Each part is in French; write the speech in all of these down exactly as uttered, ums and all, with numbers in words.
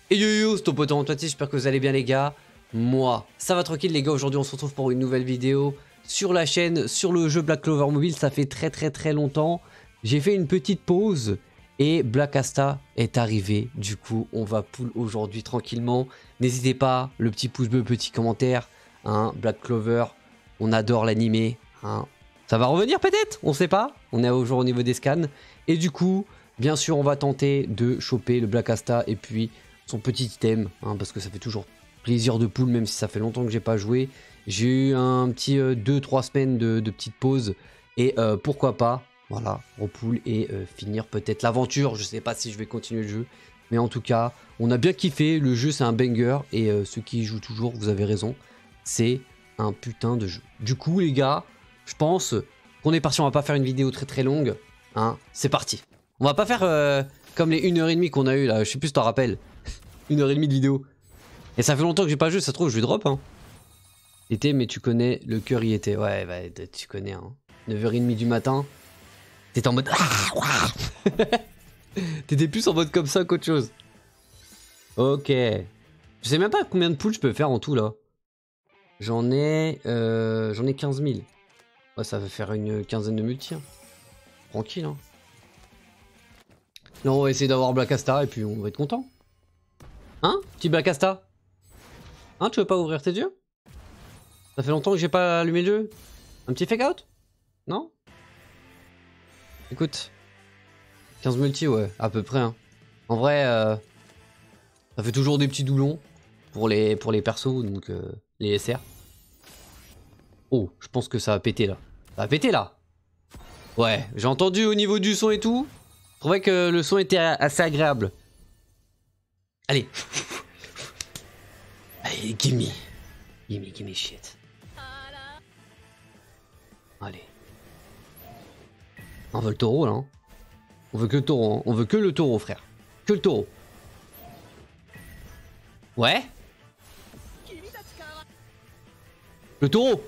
Et yo yo, c'est ton pote Antoine, j'espère que vous allez bien les gars. Moi, ça va tranquille les gars, aujourd'hui on se retrouve pour une nouvelle vidéo sur la chaîne, sur le jeu Black Clover Mobile. Ça fait très très très longtemps. J'ai fait une petite pause et Black Asta est arrivé. Du coup, on va pull aujourd'hui tranquillement. N'hésitez pas, le petit pouce bleu, petit commentaire. Hein, Black Clover, on adore l'animé. Hein. Ça va revenir peut-être, on sait pas. On est toujours au niveau des scans. Et du coup, bien sûr, on va tenter de choper le Black Asta et puis son petit item, hein, parce que ça fait toujours plaisir de pool, même si ça fait longtemps que j'ai pas joué. J'ai eu un petit deux trois semaines de, de petite pause et euh, pourquoi pas, voilà, repool et euh, finir peut-être l'aventure. Je sais pas si je vais continuer le jeu, mais en tout cas, on a bien kiffé. Le jeu c'est un banger et euh, ceux qui y jouent toujours, vous avez raison, c'est un putain de jeu. Du coup les gars, je pense qu'on est parti. On va pas faire une vidéo très très longue, hein. C'est parti. On va pas faire euh, comme les une heure trente qu'on a eu là. Je sais plus si t'en rappelles. Une heure et demie de vidéo. Et ça fait longtemps que j'ai pas joué, ça se trouve je vais drop hein. Était mais tu connais, le cœur y était. Ouais bah tu connais hein. neuf heures trente du matin. T'étais en mode. T'étais plus en mode comme ça qu'autre chose. Ok. Je sais même pas combien de poules je peux faire en tout là. J'en ai. Euh, J'en ai quinze mille. Ouais, ça va faire une quinzaine de multi. Hein. Tranquille hein. Non, on va essayer d'avoir Black Asta et puis on va être content. Hein, petit Black Asta? Hein, tu veux pas ouvrir tes yeux? Ça fait longtemps que j'ai pas allumé le jeu. Un petit fake out? Non? Écoute. quinze multi, ouais, à peu près. Hein. En vrai, euh, ça fait toujours des petits doublons pour les, pour les persos, donc euh, les S R. Oh, je pense que ça va péter là. Ça va péter là. Ouais, j'ai entendu au niveau du son et tout. Je trouvais que le son était assez agréable. Allez. Allez, gimme. Gimme, gimme shit. Allez. On veut le taureau là. Hein. On veut que le taureau. Hein. On veut que le taureau, frère. Que le taureau. Ouais. Le taureau.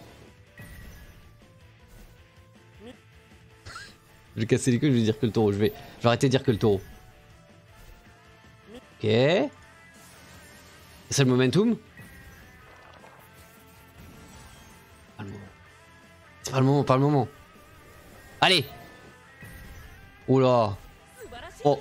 Je vais casser les couilles, je vais dire que le taureau. Je vais, je vais arrêter de dire que le taureau. Ok. C'est le momentum. C'est pas le moment, pas le moment. Allez. Oula. Oh.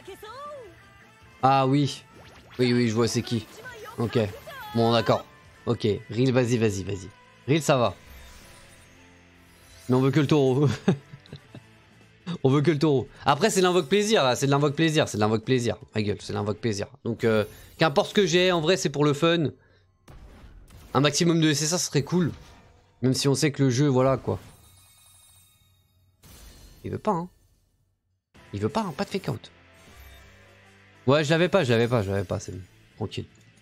Ah oui. Oui, oui, je vois c'est qui. Ok. Bon, d'accord. Ok. Reel, vas-y, vas-y, vas-y. Reel, ça va. Mais on veut que le taureau. On veut que le taureau. Après, c'est l'invoque plaisir, là. C'est de l'invoque plaisir. C'est de l'invoque plaisir. Ma gueule, c'est l'invoque plaisir. Donc, euh, qu'importe ce que j'ai, en vrai, c'est pour le fun. Un maximum de S S A, ça serait cool. Même si on sait que le jeu, voilà, quoi. Il veut pas, hein. Il veut pas, hein. Pas de fake out. Ouais, je l'avais pas, je l'avais pas, je l'avais pas. C'est bon. Tranquille.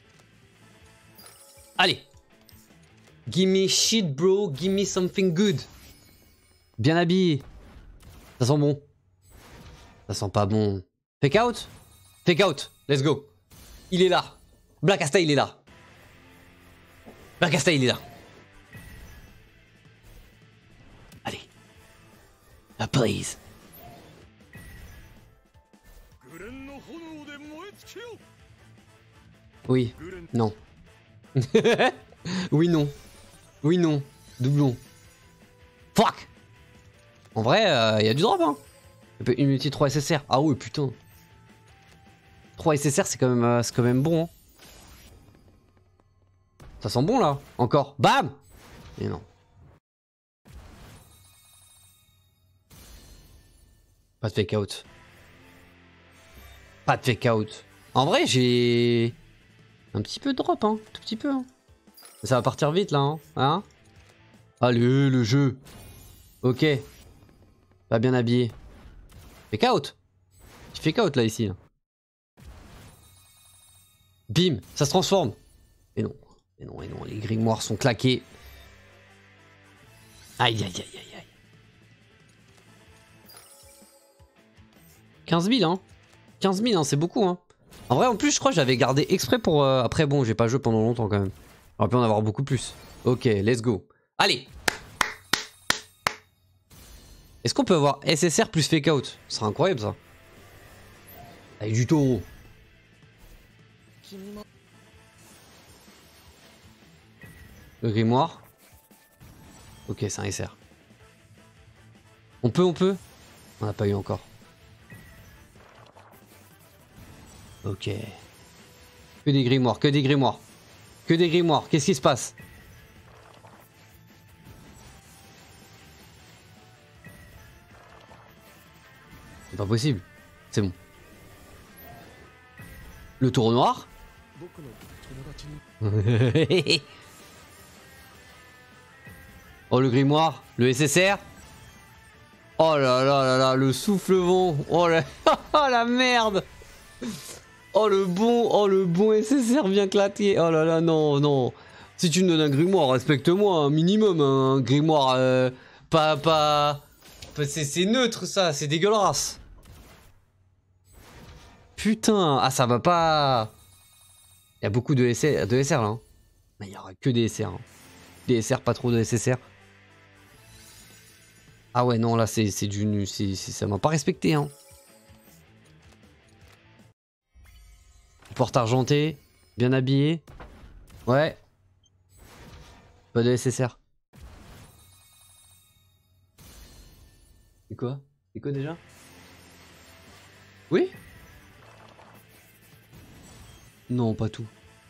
Allez. Gimme shit, bro. Gimme something good. Bien habillé. Ça sent bon. Ça sent pas bon. Fake out? Fake out. Let's go. Il est là. Black Asta, il est là. Black Asta, il est là. Allez. Ah, please. Oui. Non. Oui, non. Oui, non. Doublon. Fuck. En vrai, il euh, y a du drop, hein. Une multi trois S S R. Ah oui, putain. trois S S R, c'est quand même, euh, c'est quand même bon. Hein. Ça sent bon, là. Encore. Bam. Et non. Pas de fake out. Pas de fake out. En vrai, j'ai un petit peu de drop, hein. Tout petit peu. Hein. Ça va partir vite, là. Hein, hein. Allez, le jeu. Ok. Pas bien habillé. Fake out. Tu fake out là ici. Là. Bim, ça se transforme. Et non, et non, et non, les grimoires sont claqués. Aïe, aïe, aïe, aïe, aïe. quinze mille, hein. quinze mille, hein, c'est beaucoup, hein. En vrai, en plus, je crois que j'avais gardé exprès pour... Euh... Après, bon, j'ai pas joué pendant longtemps quand même. J'aurais pu en avoir beaucoup plus. Ok, let's go. Allez. Est-ce qu'on peut avoir S S R plus fake out? Ce serait incroyable ça. Avec du taureau. Le grimoire. Ok, c'est un S R. On peut, on peut. On n'a pas eu encore. Ok. Que des grimoires, que des grimoires. Que des grimoires. Qu'est-ce qui se passe? C'est pas possible. C'est bon. Le taureau noir. Oh, le grimoire. Le S S R. Oh là là là là, le souffle-vent. Oh la... oh la merde. Oh le bon, oh le bon S S R bien claqué. Oh là là, non, non. Si tu me donnes un grimoire, respecte-moi un minimum. Un grimoire, euh, pas, pas... C'est neutre ça, c'est dégueulasse. Putain, ah ça va pas. Il y a beaucoup de, S R, de S R là. Hein. Mais il y aura que des S R. Hein. Des S R, pas trop de S S R. Ah ouais, non, là c'est du... ça m'a pas respecté. Hein. Porte argentée, bien habillé. Ouais. Pas de S S R. C'est quoi? C'est quoi déjà? Oui? Non, pas tout.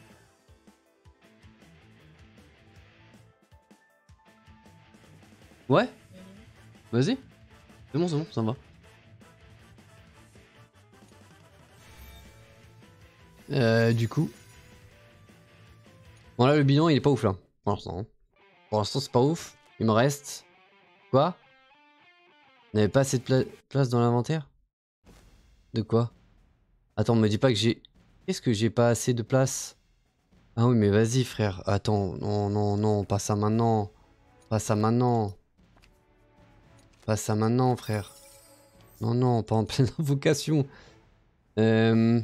Ouais? Vas-y. C'est bon, c'est bon, ça me va. Euh, du coup. Bon, là, le bidon, il est pas ouf, là. Pour l'instant. Hein. Pour l'instant, c'est pas ouf. Il me reste. Quoi? On n'avait pas assez de pla place dans l'inventaire? De quoi? Attends, me dis pas que j'ai. Qu'est-ce que j'ai pas assez de place? Ah oui, mais vas-y, frère. Attends, non, non, non, pas ça maintenant. Pas ça maintenant. Pas ça maintenant, frère. Non, non, pas en pleine invocation. Euh...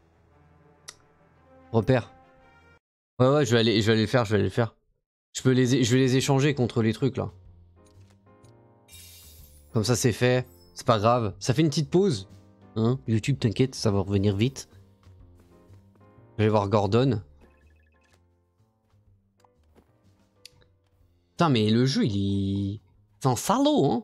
Repère. Ouais, ouais, je vais aller, je vais aller le faire, je vais aller le faire. Je peux les, je vais les échanger contre les trucs là. Comme ça, c'est fait. C'est pas grave. Ça fait une petite pause. Hein, YouTube, t'inquiète, ça va revenir vite. Je vais voir Gordon. Putain, mais le jeu, il est... C'est un salaud, hein.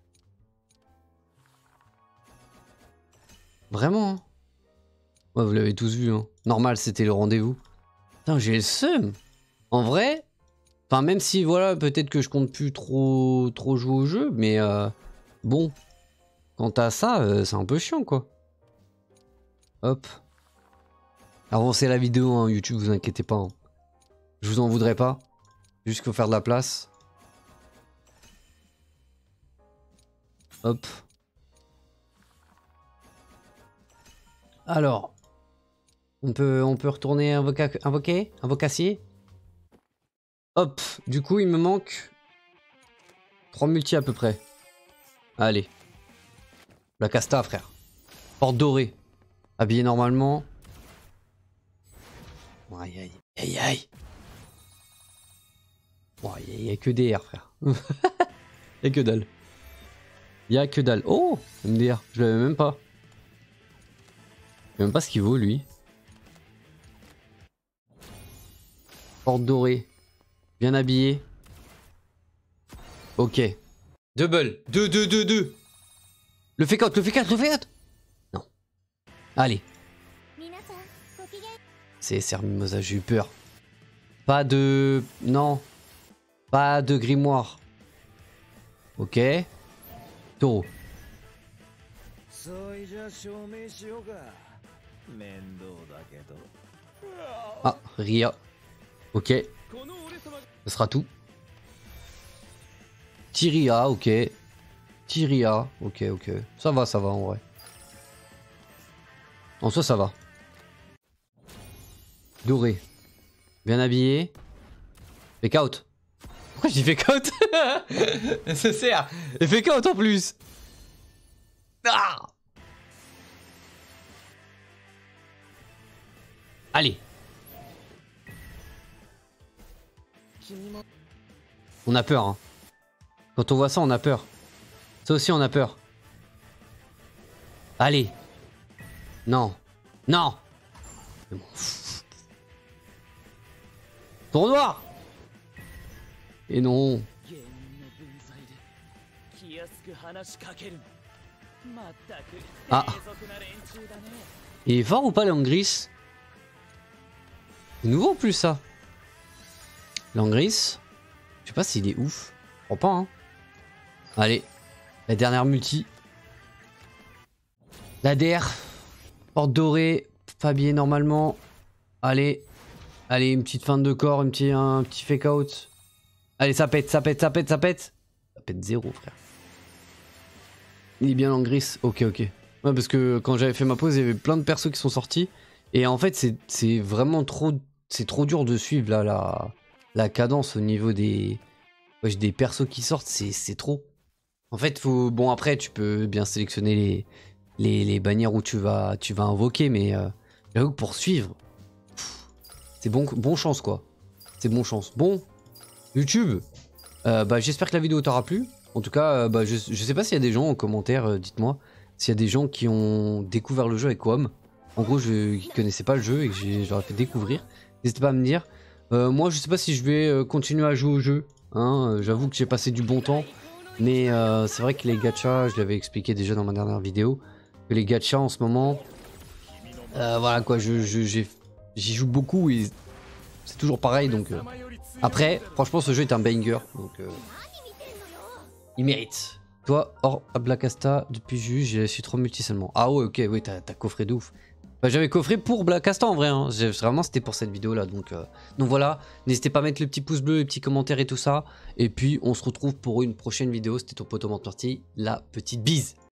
Vraiment, hein. Ouais, vous l'avez tous vu, hein. Normal, c'était le rendez-vous. Putain, j'ai le seum. En vrai, enfin, même si, voilà, peut-être que je compte plus trop, trop jouer au jeu, mais euh, bon, quant à ça, euh, c'est un peu chiant, quoi. Hop. Avancez la vidéo, hein, YouTube, vous inquiétez pas. Hein. Je vous en voudrais pas. Juste qu'il faut faire de la place. Hop. Alors. On peut, on peut retourner invoca, invoquer Invocacier. Hop. Du coup, il me manque trois multi à peu près. Allez. La casta, frère. Porte dorée. Habillé normalement. Aïe, aïe. Aïe, aïe. Bon, il n'y a, a que des R, frère. Il n'y a que dalle. Il n'y a que dalle. Oh, M D R. Je l'avais même pas. Je sais même pas ce qu'il vaut, lui. Porte dorée. Bien habillé. Ok. Double. Deux, deux, deux, deux. Le fake out, le fake out, le fake out. Non. Allez. C'est S R Mimosa, j'ai eu peur. Pas de... Non. Pas de grimoire. Ok. Taureau. Ah, Ria. Ok. Ce sera tout. Tyria, ok. Tyria, ok, ok. Ça va, ça va en vrai. En soi, ça va. Doré. Bien habillé. Fake out. Pourquoi je dis fake out? Ça sert. Et fake out en plus. Ah. Allez. On a peur, hein. Quand on voit ça, on a peur. Ça aussi, on a peur. Allez. Non. Non. Je m'en fous. Tour noir. Et non. Ah. Il est fort ou pas Langris? C'est nouveau en plus ça. Langris. Je sais pas s'il est ouf. Je crois pas hein. Allez. La dernière multi. La D R. Porte dorée. Fabier normalement. Allez. Allez, une petite feinte de corps, un petit, un petit fake out. Allez, ça pète, ça pète, ça pète, ça pète. Ça pète zéro, frère. Il est bien en gris. Ok, ok. Ouais, parce que quand j'avais fait ma pause, il y avait plein de persos qui sont sortis. Et en fait, c'est vraiment trop... C'est trop dur de suivre là, la, la cadence au niveau des... Ouais, des persos qui sortent, c'est trop. En fait, faut... Bon, après, tu peux bien sélectionner les, les, les bannières où tu vas, tu vas invoquer, mais euh, j'avoue que pour suivre... C'est bon, bon chance quoi. C'est bon chance. Bon, YouTube, euh, bah, j'espère que la vidéo t'aura plu. En tout cas, euh, bah, je, je sais pas s'il y a des gens en commentaire, euh, dites-moi, s'il y a des gens qui ont découvert le jeu avec WOM. En gros, je qui connaissais pas le jeu et que je leur ai fait découvrir. N'hésitez pas à me dire. Euh, moi, je sais pas si je vais euh, continuer à jouer au jeu. Hein. J'avoue que j'ai passé du bon temps. Mais euh, c'est vrai que les gachas, je l'avais expliqué déjà dans ma dernière vidéo, que les gachas en ce moment, euh, voilà quoi, je, je, j'ai J'y joue beaucoup et c'est toujours pareil donc euh. Après franchement ce jeu est un banger donc euh... il mérite. Toi hors Blacasta depuis juge je suis trop multi seulement. Ah ouais ok oui t'as coffré de ouf. Bah, j'avais coffré pour Blacasta en vrai hein. Vraiment c'était pour cette vidéo là donc, euh... donc voilà. N'hésitez pas à mettre le petit pouce bleu, les petits commentaires et tout ça. Et puis on se retrouve pour une prochaine vidéo. C'était ton pote Morty, la petite bise.